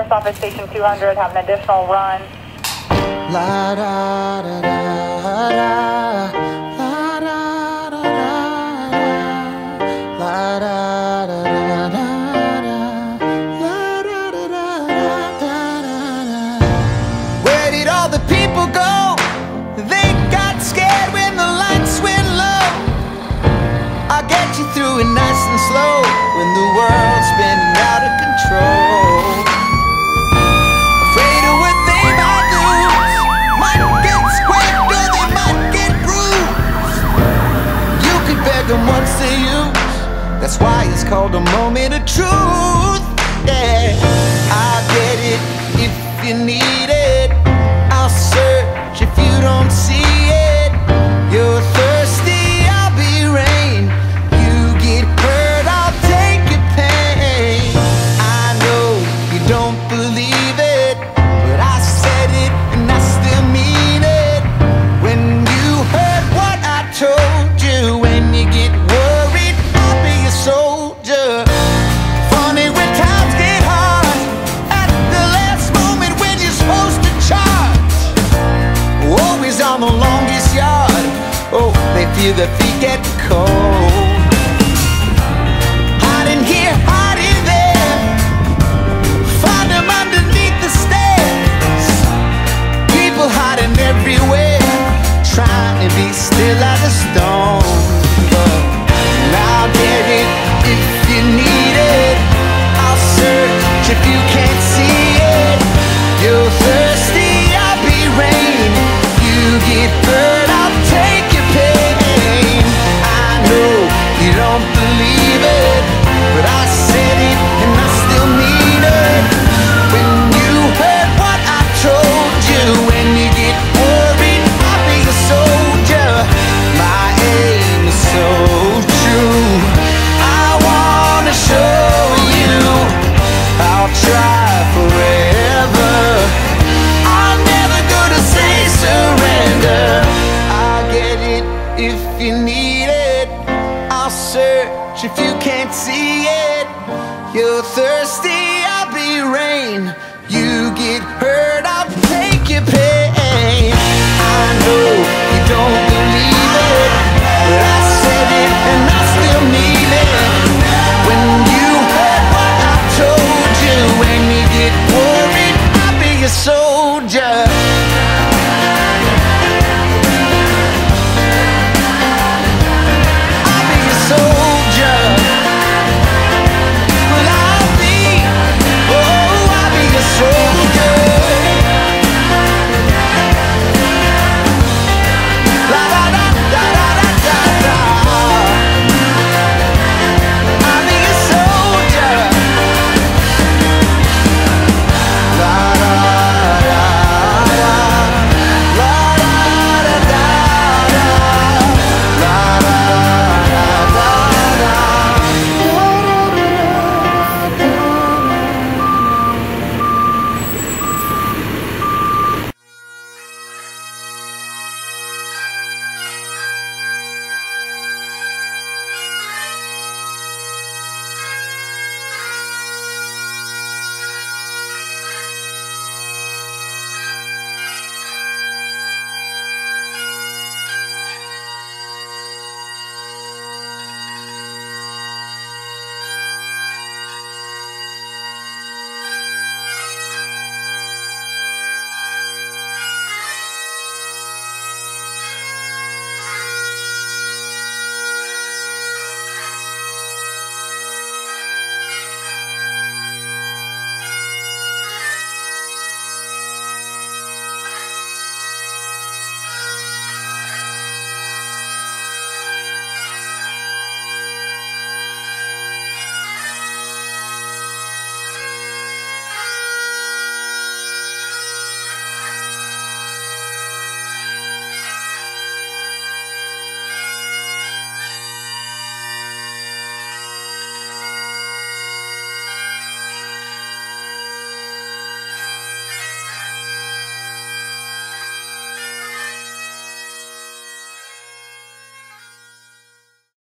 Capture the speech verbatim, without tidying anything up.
Sheriff's Office Station two hundred have an additional run. La da da da da, la da da da, la da da da da, la da da da da. Where did all the people go? They got scared when the lights went low. I'll get you through it nice and slow when the world's spinning out of control. Afraid of what they might lose, might get scraped or they might get bruised. You could beg them once they use, that's why it's called a moment of truth. Yeah, I'll get it if you need it. I'll search if you don't see it. You're thirsty, I'll be rain. You get hurt, I'll take your pain. I know you don't believe it, but I said it and I still mean it. When you heard what I told you, when you get worried, I'll be a soldier. Funny when times get hard, at the last moment when you're supposed to charge. Always on the longest yard, oh, they feel their feet get cold. Hiding here, hiding there, find them underneath the stairs. People hiding everywhere, trying to be still as a stone. But I'll get it if you need it. I'll search if you can't see it. You're thirsty, I'll be rain. You get